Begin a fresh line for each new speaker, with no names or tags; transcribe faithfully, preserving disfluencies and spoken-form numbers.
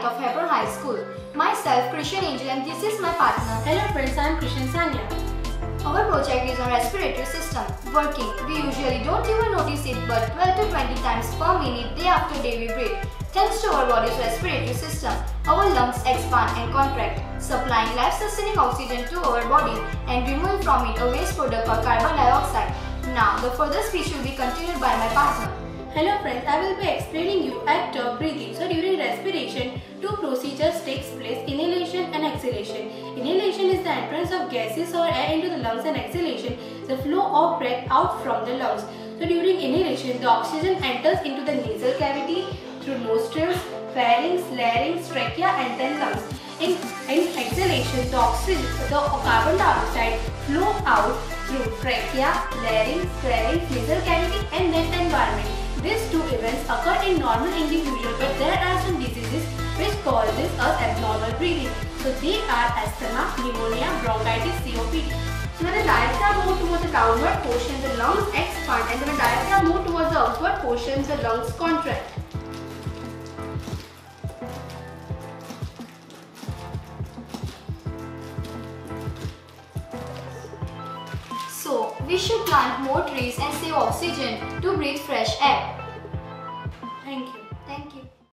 ninth of Hebron High School. Myself, Christian Angel, and this is my partner.
Hello friends, I am Christian Sanya.
Our project is on respiratory system. Working. We usually don't even notice it, but twelve to twenty times per minute, day after day we breathe. Thanks to our body's respiratory system, our lungs expand and contract, supplying life-sustaining oxygen to our body and removing from it a waste product called carbon dioxide. Now, the further speech will be continued by my partner.
Hello friends, I will be explaining you act of breathing. So during respiration, two procedures takes place, inhalation and exhalation. Inhalation is the entrance of gases or air into the lungs, and exhalation the flow of breath out from the lungs. So during inhalation, the oxygen enters into the nasal cavity through nostrils, pharynx, larynx, trachea and then lungs. In, in exhalation, the oxygen, the carbon dioxide flow out through trachea, larynx, pharynx, nasal cavity and then the environment. These two events occur in normal individuals, but there are some diseases which causes us abnormal breathing. So they are asthma, pneumonia, bronchitis, C O P D.
So when the diaphragm moves towards the downward portion, the lungs expand, and when the diaphragm moves towards the upward portion, the lungs contract. So, we should plant more trees and save oxygen to breathe fresh air.